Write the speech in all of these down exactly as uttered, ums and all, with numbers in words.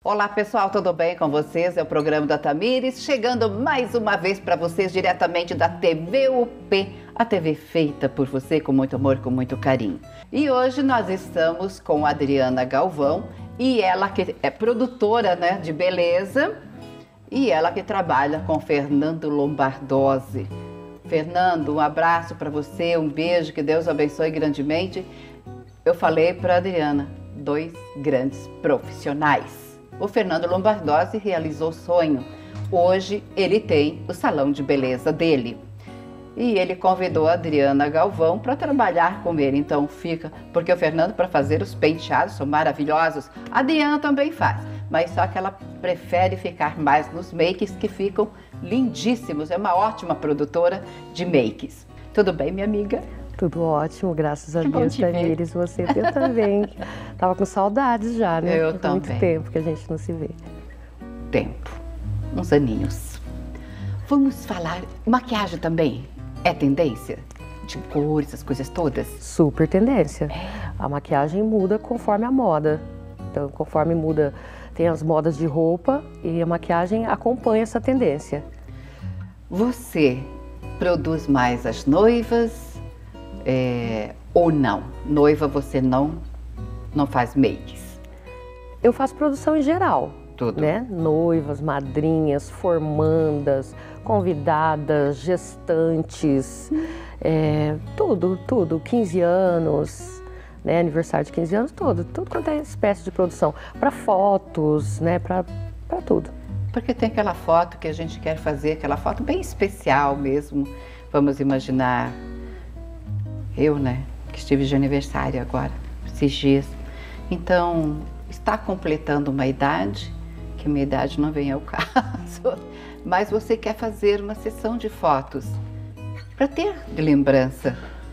Olá pessoal, tudo bem com vocês? É o programa da Tamires, chegando mais uma vez para vocês diretamente da T V U P, a T V feita por você com muito amor, com muito carinho. E hoje nós estamos com a Adriana Galvão, e ela que é produtora, né, de beleza, e ela que trabalha com Fernando Lombardozzi. Fernando, um abraço para você, um beijo, que Deus abençoe grandemente. Eu falei para a Adriana, dois grandes profissionais. O Fernando Lombardozzi realizou o sonho. Hoje ele tem o salão de beleza dele. E ele convidou a Adriana Galvão para trabalhar com ele. Então fica, porque o Fernando, para fazer os penteados, são maravilhosos. A Adriana também faz, mas só que ela prefere ficar mais nos makes, que ficam lindíssimos. É uma ótima produtora de makes. Tudo bem, minha amiga? Tudo ótimo, graças a que Deus, Tamires. Você eu também. Tava com saudades já, né? Eu Faz também. muito tempo que a gente não se vê. Tempo. Uns aninhos. Vamos falar... Maquiagem também é tendência? De cores, essas coisas todas? Super tendência. É. A maquiagem muda conforme a moda. Então, conforme muda, tem as modas de roupa e a maquiagem acompanha essa tendência. Você produz mais as noivas... É, ou não? Noiva você não, não faz makes? Eu faço produção em geral. Tudo. Né? Noivas, madrinhas, formandas, convidadas, gestantes, hum. é, tudo, tudo. quinze anos, né? Aniversário de quinze anos, tudo. Tudo quanto é espécie de produção. Para fotos, né? Para para tudo. Porque tem aquela foto que a gente quer fazer, aquela foto bem especial mesmo. Vamos imaginar... Eu, né, que estive de aniversário agora, esses dias. Então, está completando uma idade, que minha idade não vem ao caso, mas você quer fazer uma sessão de fotos para ter de lembrança.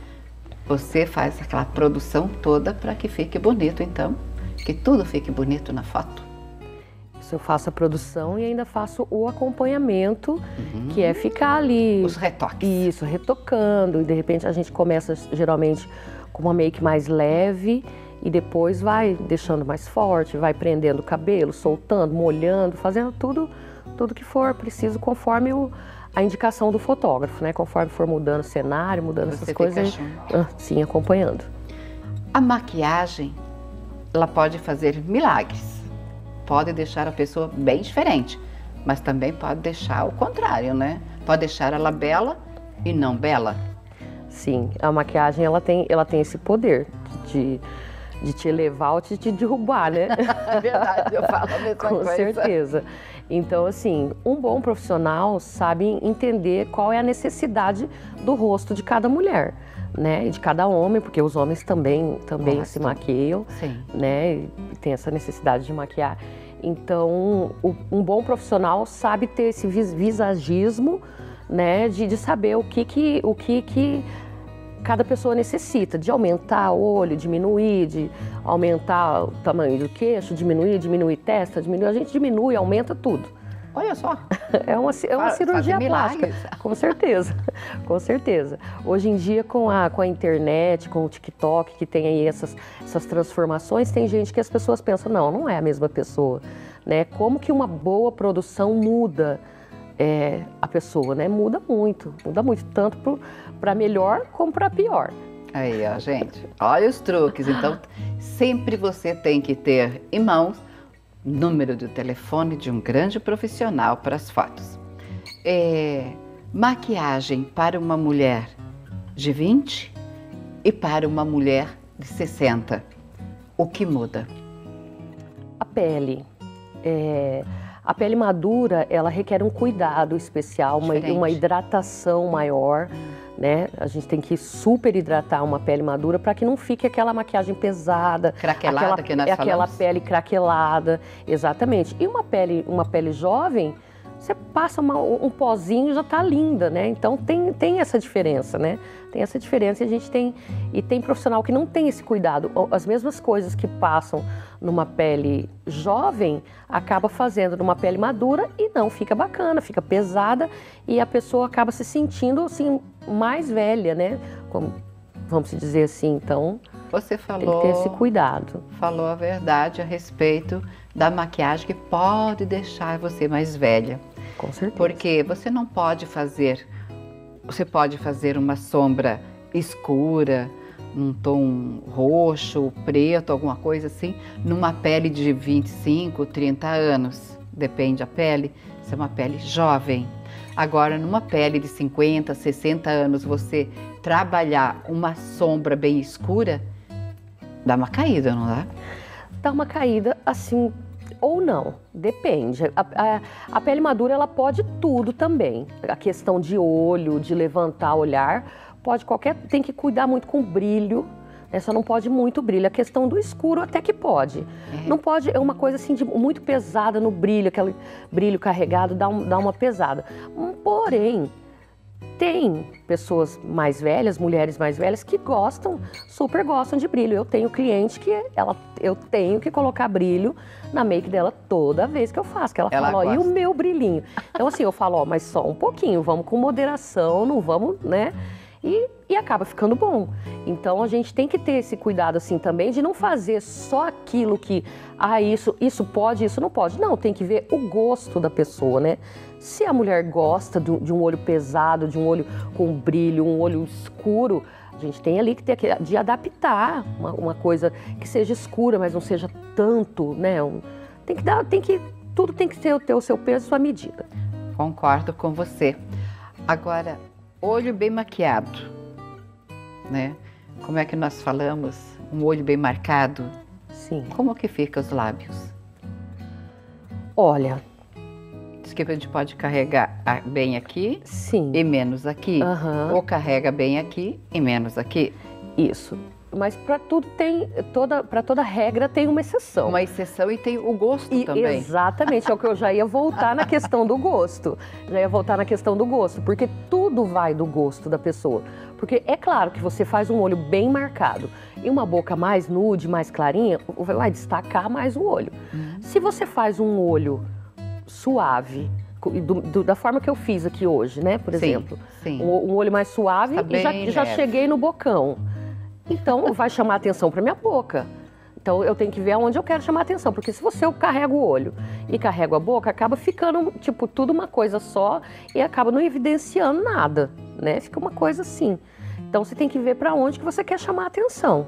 Você faz aquela produção toda para que fique bonito, então, que tudo fique bonito na foto. Eu faço a produção e ainda faço o acompanhamento, uhum. que é ficar ali... Os retoques. Isso, retocando. E de repente a gente começa geralmente com uma make mais leve e depois vai deixando mais forte, vai prendendo o cabelo, soltando, molhando, fazendo tudo, tudo que for preciso conforme o, a indicação do fotógrafo, né? Conforme for mudando o cenário, mudando Você essas coisas. Ah, sim, acompanhando. A maquiagem, ela pode fazer milagres. Pode deixar a pessoa bem diferente, mas também pode deixar o contrário, né? Pode deixar ela bela e não bela. Sim, a maquiagem ela tem, ela tem esse poder de, de te elevar ou de te derrubar, né? É verdade, eu falo a mesma Com coisa. Com certeza. Então, assim, um bom profissional sabe entender qual é a necessidade do rosto de cada mulher, né? E de cada homem, porque os homens também, também Gosto. se maquiam, Sim. né? E tem essa necessidade de maquiar. Então, o, um bom profissional sabe ter esse vis visagismo, né? De, de saber o que que, o que que cada pessoa necessita, de aumentar o olho, diminuir, de aumentar o tamanho do queixo, diminuir, diminuir testa, diminuir, a gente diminui, aumenta tudo. Olha só. É uma, é uma cirurgia plástica, com certeza, com certeza. Hoje em dia, com a, com a internet, com o TikTok, que tem aí essas, essas transformações, tem gente que as pessoas pensam, não, não é a mesma pessoa, né? Como que uma boa produção muda é, a pessoa, né? Muda muito, muda muito, tanto para melhor como para pior. Aí, ó, gente, olha os truques. Então, sempre você tem que ter em mãos número de telefone de um grande profissional para as fotos. É, maquiagem para uma mulher de vinte e para uma mulher de sessenta. O que muda? A pele. É, a pele madura, ela requer um cuidado especial, uma, uma hidratação maior. Né? A gente tem que super hidratar uma pele madura para que não fique aquela maquiagem pesada, craquelada aquela, que nós aquela falamos. Pele craquelada, exatamente. E uma pele, uma pele jovem, você passa uma, um pozinho e já tá linda, né? Então tem, tem essa diferença, né? Tem essa diferença e a gente tem e tem profissional que não tem esse cuidado. As mesmas coisas que passam numa pele jovem acaba fazendo numa pele madura e não fica bacana, fica pesada e a pessoa acaba se sentindo assim mais velha, né? Como, vamos dizer assim. Então você falou, tem que ter esse cuidado. Falou a verdade a respeito da maquiagem que pode deixar você mais velha. Com certeza. Porque você não pode fazer, você pode fazer uma sombra escura, num tom roxo, preto, alguma coisa assim, numa pele de vinte e cinco, trinta anos, depende da pele, se é uma pele jovem. Agora, numa pele de cinquenta, sessenta anos, você trabalhar uma sombra bem escura, dá uma caída, não dá? Dá uma caída assim, ou não, depende. A, a, a pele madura, ela pode tudo também. A questão de olho, de levantar, olhar, pode qualquer, tem que cuidar muito com brilho, né? Só não pode muito brilho. A questão do escuro até que pode. É. Não pode, é uma coisa assim de muito pesada no brilho, aquele brilho carregado dá, um, dá uma pesada. Porém, tem pessoas mais velhas, mulheres mais velhas, que gostam, super gostam de brilho. Eu tenho cliente que ela, eu tenho que colocar brilho na make dela toda vez que eu faço. Que ela, ela fala, ó, e o meu brilhinho? Então assim, eu falo, ó, mas só um pouquinho, vamos com moderação, não vamos, né? E, e acaba ficando bom. Então a gente tem que ter esse cuidado assim também de não fazer só aquilo que, ah, isso, isso pode, isso não pode. Não, tem que ver o gosto da pessoa, né? Se a mulher gosta de, de um olho pesado, de um olho com brilho, um olho escuro, a gente tem ali que ter que, de adaptar uma, uma coisa que seja escura, mas não seja tanto, né? Um, tem que dar, tem que, tudo tem que ter, ter o seu peso e sua medida. Concordo com você. Agora, olho bem maquiado, né? Como é que nós falamos? Um olho bem marcado. Sim. Como que fica os lábios? Olha, diz que a gente pode carregar bem aqui. Sim. E menos aqui. Uhum. Ou carrega bem aqui e menos aqui. Isso. Mas para tudo tem, toda, para toda regra tem uma exceção. Uma exceção e tem o gosto e, também. Exatamente, é o que eu já ia voltar na questão do gosto. Já ia voltar na questão do gosto, porque tudo vai do gosto da pessoa. Porque é claro que você faz um olho bem marcado e uma boca mais nude, mais clarinha, vai destacar mais o olho. Uhum. Se você faz um olho suave, do, do, da forma que eu fiz aqui hoje, né, por sim, exemplo. Sim. Um, um olho mais suave tá e já, já cheguei no bocão. Então, vai chamar atenção para minha boca. Então, eu tenho que ver aonde eu quero chamar atenção. Porque se você carrega o olho e carrega a boca, acaba ficando, tipo, tudo uma coisa só e acaba não evidenciando nada, né? Fica uma coisa assim. Então, você tem que ver para onde que você quer chamar atenção.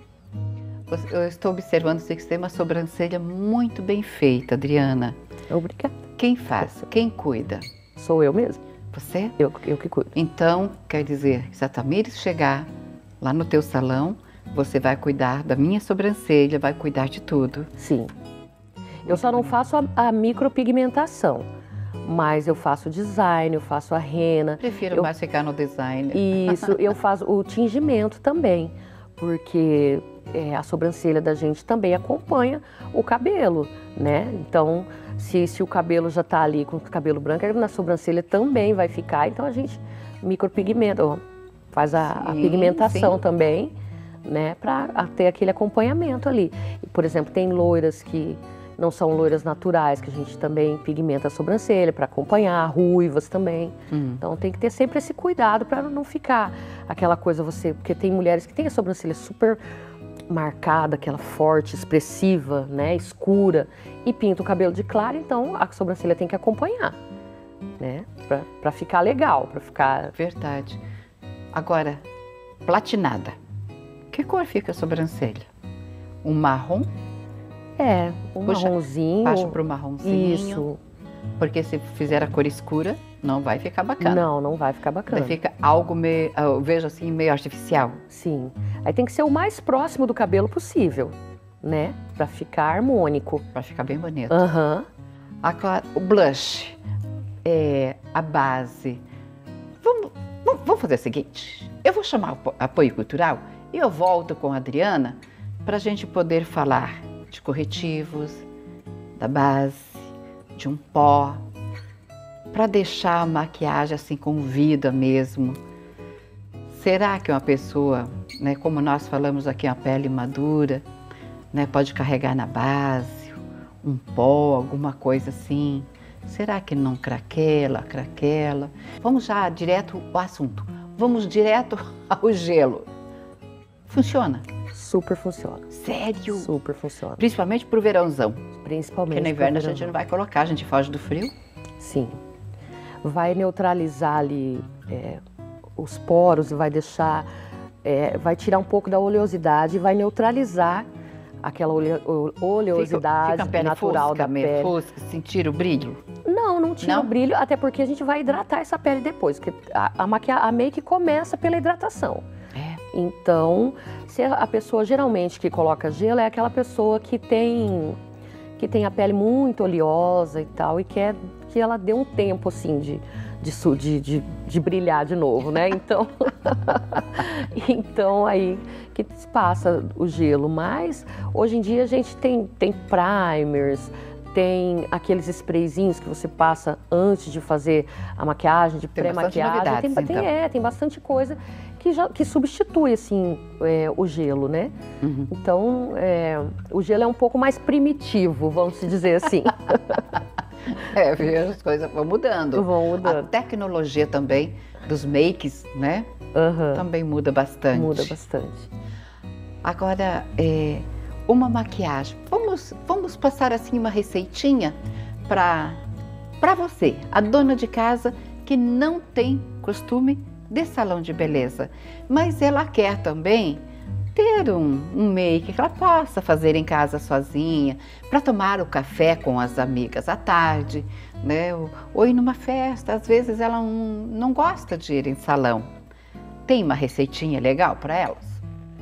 Eu estou observando que você tem uma sobrancelha muito bem feita, Adriana. Obrigada. Quem faz? Quem cuida? Sou eu mesma. Você? Eu, eu que cuido. Então, quer dizer, se a Tamires chegar lá no teu salão, você vai cuidar da minha sobrancelha, vai cuidar de tudo. Sim. Eu só não faço a, a micropigmentação, mas eu faço design, eu faço a rena. Prefiro eu, mais ficar no design. Isso, eu faço o tingimento também, porque é, a sobrancelha da gente também acompanha o cabelo, né? Então, se, se o cabelo já tá ali com o cabelo branco, na sobrancelha também vai ficar, então a gente micropigmenta, ó, faz a, sim, a pigmentação sim. também, né, para ter aquele acompanhamento ali. Por exemplo, tem loiras que não são loiras naturais, que a gente também pigmenta a sobrancelha para acompanhar, ruivas também. Hum. Então tem que ter sempre esse cuidado para não ficar aquela coisa você, porque tem mulheres que têm a sobrancelha super marcada, aquela forte, expressiva, né, escura, e pinta o cabelo de claro, então a sobrancelha tem que acompanhar, né, para ficar legal, para ficar... Verdade. Agora, platinada. Que cor fica a sobrancelha? Um marrom? É, um Puxa, marronzinho. Baixa para o marronzinho. Isso. Porque se fizer a cor escura, não vai ficar bacana. Não, não vai ficar bacana. Daí fica algo meio, eu vejo assim, meio artificial. Sim. Aí tem que ser o mais próximo do cabelo possível, né? Para ficar harmônico. Para ficar bem bonito. Aham. Uhum. Agora, o blush, é, a base. Vamos... Vamos fazer o seguinte, eu vou chamar o apoio cultural e eu volto com a Adriana para a gente poder falar de corretivos, da base, de um pó, para deixar a maquiagem assim com vida mesmo. Será que uma pessoa, né, como nós falamos aqui, uma pele madura, né, pode carregar na base, um pó, alguma coisa assim? Será que não craquela, craquela? Vamos já direto ao assunto. Vamos direto ao gelo. Funciona? super funciona. Sério? Super funciona. Principalmente pro verãozão. Principalmente. Porque no inverno a gente não vai colocar, a gente foge do frio. Sim. Vai neutralizar ali é, os poros e vai deixar, é, vai tirar um pouco da oleosidade e vai neutralizar aquela ole, oleosidade fica, fica a pele natural fosca, da pele. Fosca, sentir o brilho? Não, não tira não? o brilho, até porque a gente vai hidratar essa pele depois, porque a, a, maquia, a make começa pela hidratação. É. Então, se a pessoa geralmente que coloca gelo é aquela pessoa que tem, que tem a pele muito oleosa e tal, e quer que ela dê um tempo assim de, de, de, de, de brilhar de novo, né? Então, então aí que se passa o gelo. Mas hoje em dia a gente tem, tem primers, tem aqueles sprayzinhos que você passa antes de fazer a maquiagem, de pré-maquiagem. Tem, tem, então. é, tem bastante coisa que, já, que substitui assim, é, o gelo, né? Uhum. Então, é, o gelo é um pouco mais primitivo, vamos dizer assim. É, as coisas vão mudando. Vão mudando. A tecnologia também dos makes, né? Uhum. Também muda bastante. Muda bastante. Agora, é, uma maquiagem. Vamos, vamos passar assim uma receitinha para para você, a dona de casa que não tem costume de salão de beleza, mas ela quer também ter um, um make que ela possa fazer em casa sozinha, para tomar o café com as amigas à tarde, né? Ou, ou ir numa festa. Às vezes ela não, não gosta de ir em salão. Tem uma receitinha legal para elas?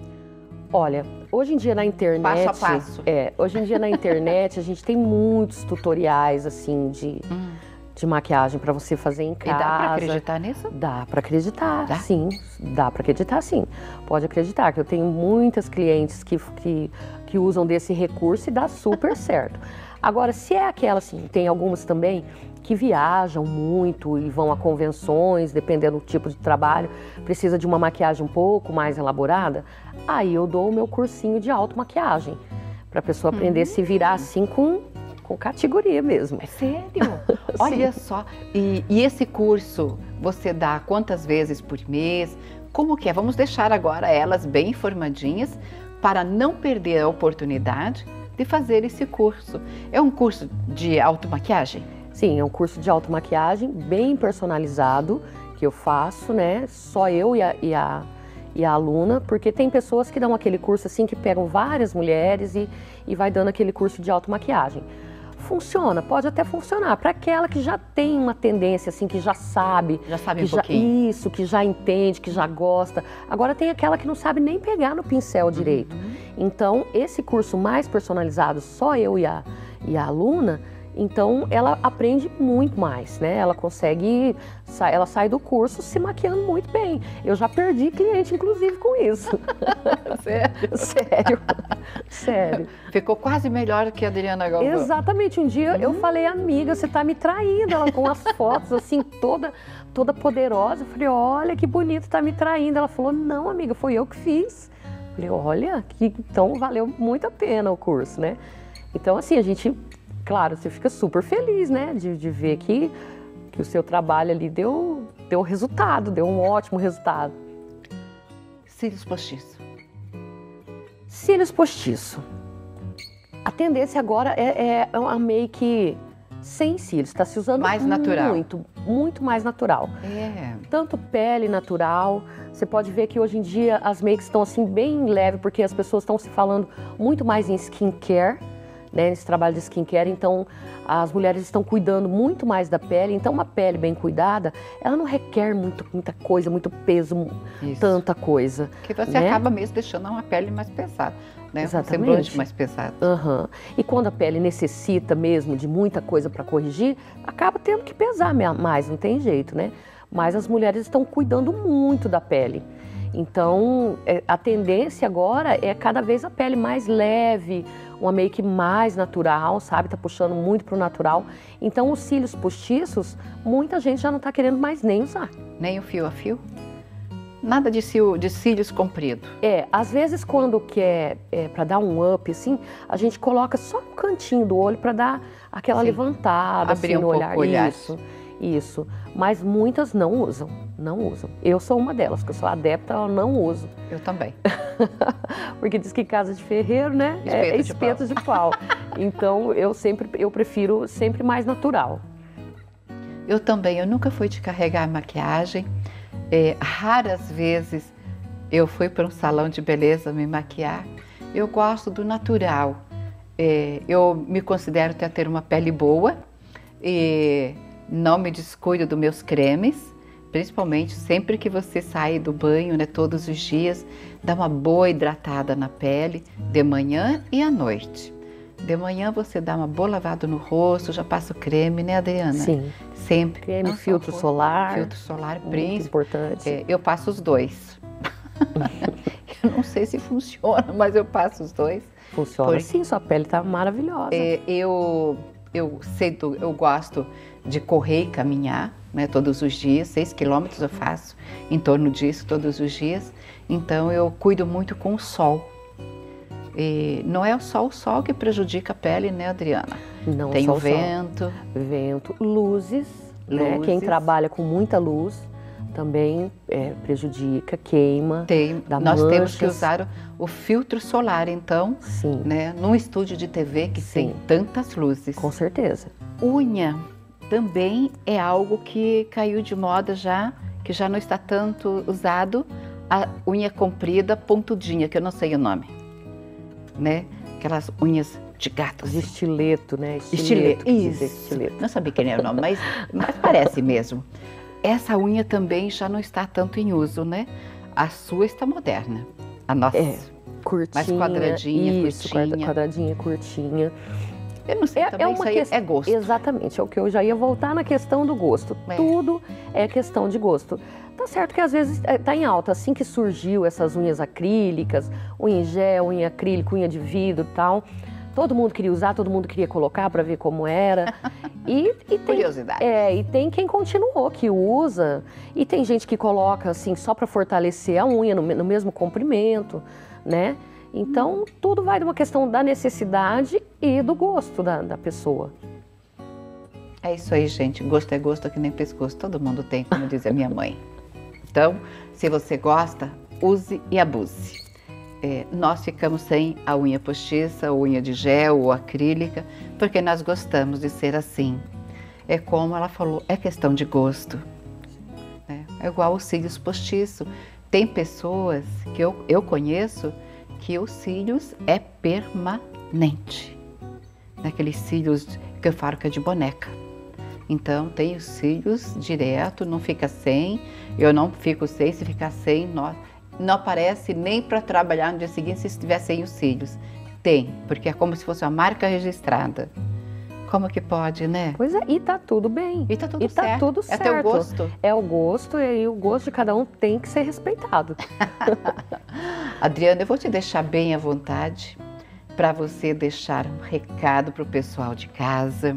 Olha, hoje em dia na internet, passo a passo. É, hoje em dia na internet a gente tem muitos tutoriais assim de, hum. de maquiagem para você fazer em casa. E dá para acreditar nisso? Dá para acreditar, dá? sim. Dá para acreditar, sim. Pode acreditar que eu tenho muitas clientes que, que, que usam desse recurso e dá super certo. Agora, se é aquela assim, tem algumas também que viajam muito e vão a convenções, dependendo do tipo de trabalho, precisa de uma maquiagem um pouco mais elaborada, aí eu dou o meu cursinho de automaquiagem, para a pessoa aprender hum. a se virar assim com, com categoria mesmo. É sério? Olha só, e, e esse curso você dá quantas vezes por mês? Como que é? Vamos deixar agora elas bem informadinhas para não perder a oportunidade de fazer esse curso. É um curso de automaquiagem? Sim, é um curso de automaquiagem bem personalizado que eu faço, né? Só eu e a, e a, e a aluna, porque tem pessoas que dão aquele curso assim, que pegam várias mulheres e, e vai dando aquele curso de automaquiagem. Funciona, pode até funcionar para aquela que já tem uma tendência assim, que já sabe, já sabe que um já, pouquinho. Isso, que já entende, que já gosta. Agora tem aquela que não sabe nem pegar no pincel direito. Uhum. Então, esse curso mais personalizado, só eu e a, e a aluna, então ela aprende muito mais, né? Ela consegue, ela sai do curso se maquiando muito bem. Eu já perdi cliente, inclusive, com isso. Sério? Sério, sério. Ficou quase melhor que a Adriana Galvão. Exatamente. Um dia hum. eu falei, amiga, você tá me traindo. Ela com as fotos assim, toda, toda poderosa. Eu falei, olha que bonito, tá me traindo. Ela falou, não, amiga, foi eu que fiz. Eu falei, olha, que, então valeu muito a pena o curso, né? Então, assim, a gente... Claro, você fica super feliz, né, de, de ver que, que o seu trabalho ali deu, deu resultado, deu um ótimo resultado. Cílios postiço. Cílios postiço. A tendência agora é, é uma make sem cílios, está se usando mais natural. muito, muito mais natural. É. Tanto pele natural, você pode ver que hoje em dia as makes estão assim bem leve, porque as pessoas estão se falando muito mais em skincare, né, nesse trabalho de skincare, então as mulheres estão cuidando muito mais da pele, então uma pele bem cuidada, ela não requer muito, muita coisa, muito peso, Isso. tanta coisa. Que você né? acaba mesmo deixando uma pele mais pesada, né? Exatamente. Um semblante mais pesado. Uhum. E quando a pele necessita mesmo de muita coisa para corrigir, acaba tendo que pesar mais, não tem jeito, né? Mas as mulheres estão cuidando muito da pele. Então, a tendência agora é cada vez a pele mais leve, uma make mais natural, sabe? Tá puxando muito pro natural. Então, os cílios postiços, muita gente já não tá querendo mais nem usar. Nem o fio a fio? Nada de, cio, de cílios comprido? É, às vezes quando quer, é, para dar um up, assim, a gente coloca só um cantinho do olho para dar aquela Sim. levantada, Abrir assim, um no pouco olhar. o olhar. Isso. Isso, mas muitas não usam, não usam. Eu sou uma delas, que eu sou adepta, eu não uso. Eu também. Porque diz que casa de ferreiro, né, Espeto é de espeto de pau. Então eu sempre, eu prefiro sempre mais natural. Eu também, eu nunca fui de carregar maquiagem. É, raras vezes eu fui para um salão de beleza me maquiar. Eu gosto do natural. É, eu me considero até ter uma pele boa e não me descuido dos meus cremes, principalmente sempre que você sai do banho, né, todos os dias, dá uma boa hidratada na pele, de manhã e à noite. De manhã você dá uma boa lavada no rosto, já passa o creme, né, Adriana? Sim. Sempre. Creme, Não filtro solar. Filtro solar, Muito príncipe. importante. É, eu passo os dois. Eu não sei se funciona, mas eu passo os dois. Funciona Porque, sim, sua pele tá maravilhosa. É, eu, eu, cedo, eu gosto de correr e caminhar, né, todos os dias, seis quilômetros eu faço em torno disso todos os dias. Então eu cuido muito com o sol. E não é só o sol que prejudica a pele, né, Adriana? Não Tem só o o vento. sol. Vento, luzes, né? Luzes. Quem trabalha com muita luz também é, prejudica, queima, Tem, dá nós manchas. temos que usar o, o filtro solar, então, Sim, né, num estúdio de T V que Sim. tem tantas luzes. com certeza. Unha também é algo que caiu de moda já, que já não está tanto usado, a unha comprida pontudinha, que eu não sei o nome, né? Aquelas unhas de gato. De Assim. estileto, né? Estileto, quer dizer, isso. estileto. Não sabia quem era o nome, mas, mas parece mesmo. Essa unha também já não está tanto em uso, né? A sua está moderna. A nossa. É, curtinha. Mais quadradinha, isso, curtinha. quadradinha, curtinha. Eu não sei, É, também é isso uma aí questão, é gosto. Exatamente, é o que eu já ia voltar na questão do gosto. É. Tudo é questão de gosto. Tá certo que às vezes é, tá em alta, assim que surgiu essas unhas acrílicas, unha em gel, unha acrílica, unha de vidro e tal. Todo mundo queria usar, todo mundo queria colocar para ver como era. E, e tem, Curiosidade. É, e tem quem continuou, que usa. E tem gente que coloca assim só para fortalecer a unha no, no mesmo comprimento, né? Então, tudo vai de uma questão da necessidade e do gosto da, da pessoa. É isso aí, gente. Gosto é gosto que nem pescoço. Todo mundo tem, como diz a minha mãe. Então, se você gosta, use e abuse. É, nós ficamos sem a unha postiça, unha de gel ou acrílica, porque nós gostamos de ser assim. É como ela falou, é questão de gosto. Né? É igual os cílios postiços. Tem pessoas que eu, eu conheço que os cílios é permanente. Aqueles cílios que eu falo que é de boneca. Então, tem os cílios direto, não fica sem. Eu não fico sem, se ficar sem, não, não aparece nem para trabalhar no dia seguinte se estiver sem os cílios. Tem, porque é como se fosse uma marca registrada. Como que pode, né? Pois é, e tá tudo bem. E tá tudo e tá certo. tudo É certo. teu gosto. É o gosto e o gosto de cada um tem que ser respeitado. Adriana, eu vou te deixar bem à vontade para você deixar um recado para o pessoal de casa.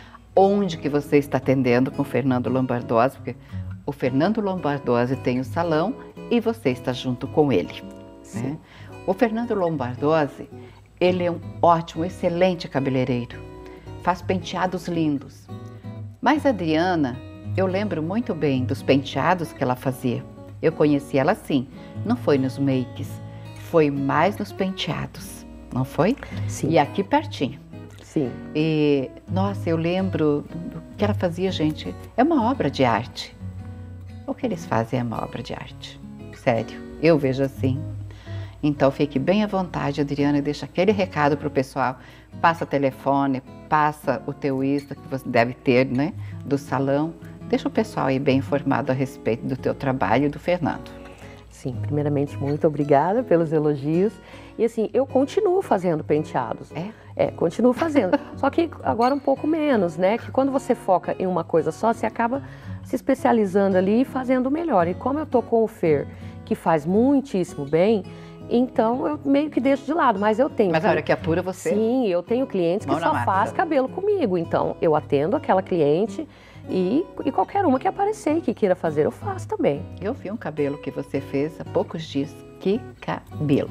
Onde que você está atendendo com o Fernando Lombardozzi, porque o Fernando Lombardozzi tem o salão e você está junto com ele. Né? O Fernando Lombardozzi, ele é um ótimo, excelente cabeleireiro, faz penteados lindos. Mas a Adriana, eu lembro muito bem dos penteados que ela fazia. Eu conheci ela assim, não foi nos makes, foi mais nos penteados, não foi? Sim. E aqui pertinho. Sim. E, nossa, eu lembro do que ela fazia, gente, é uma obra de arte. O que eles fazem é uma obra de arte, sério, eu vejo assim. Então fique bem à vontade, Adriana, e deixa aquele recado para o pessoal, passa telefone, passa o teu Insta que você deve ter, né, do salão, deixa o pessoal aí bem informado a respeito do teu trabalho e do Fernando. Sim, primeiramente, muito obrigada pelos elogios. E assim, eu continuo fazendo penteados. É? É, continuo fazendo. Só que agora um pouco menos, né? Que quando você foca em uma coisa só, você acaba se especializando ali e fazendo melhor. E como eu tô com o Fer, que faz muitíssimo bem, então eu meio que deixo de lado. Mas eu tenho... Mas a hora que apura você... Sim, eu tenho clientes que Mão na só massa. faz cabelo comigo. Então, eu atendo aquela cliente e, e qualquer uma que aparecer e que queira fazer, eu faço também. Eu vi um cabelo que você fez há poucos dias. Que cabelo!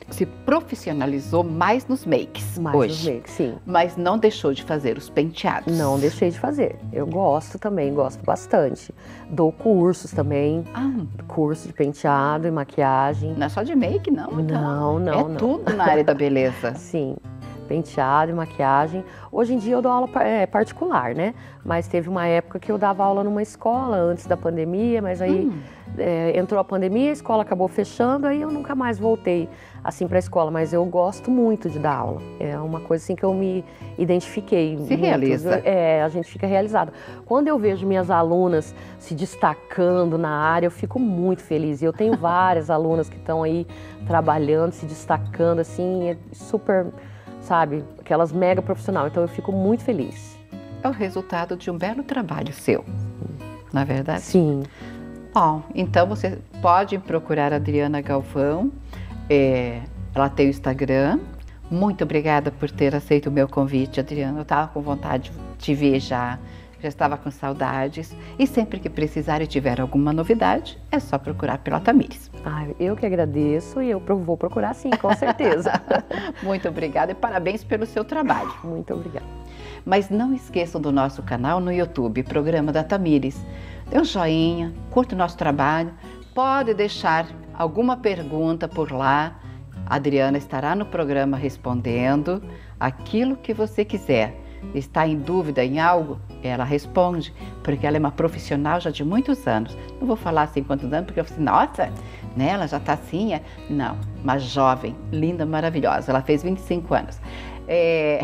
se profissionalizou mais nos makes Mais hoje. nos makes, sim. Mas não deixou de fazer os penteados. Não deixei de fazer. Eu gosto também, gosto bastante. Dou cursos também, Ah, curso de penteado e maquiagem. não é só de make, não? então. Não, não, É não. tudo na área da beleza. Sim, penteado e maquiagem. Hoje em dia eu dou aula pa- é, particular, né? Mas teve uma época que eu dava aula numa escola antes da pandemia, mas aí Hum. é, entrou a pandemia, a escola acabou fechando, aí eu nunca mais voltei assim para a escola. Mas eu gosto muito de dar aula. É uma coisa assim que eu me identifiquei. Se muito. realiza. É, a gente fica realizado. Quando eu vejo minhas alunas se destacando na área, eu fico muito feliz. E eu tenho várias alunas que estão aí trabalhando, se destacando, assim, é super, sabe, aquelas mega profissional. Então eu fico muito feliz. É o resultado de um belo trabalho seu, não é verdade? Sim. Bom, então você pode procurar a Adriana Galvão, é, ela tem o Instagram. Muito obrigada por ter aceito o meu convite, Adriana. Eu estava com vontade de te ver já, já estava com saudades. E sempre que precisar e tiver alguma novidade, é só procurar pela Tamires. Ah, eu que agradeço e eu pro- vou procurar sim, com certeza. Muito obrigada e parabéns pelo seu trabalho. Muito obrigada. Mas não esqueçam do nosso canal no YouTube, Programa da Tamires. Dê um joinha, curta o nosso trabalho, pode deixar alguma pergunta por lá. A Adriana estará no programa respondendo aquilo que você quiser. Está em dúvida em algo? Ela responde, porque ela é uma profissional já de muitos anos. Não vou falar assim quantos anos, porque eu falei, nossa, né, ela já está assim. É... Não, uma jovem, linda, maravilhosa. Ela fez vinte e cinco anos. É...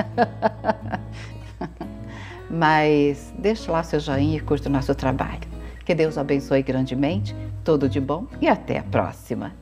Mas deixa lá seu joinha e curta o nosso trabalho. Que Deus abençoe grandemente, tudo de bom e até a próxima.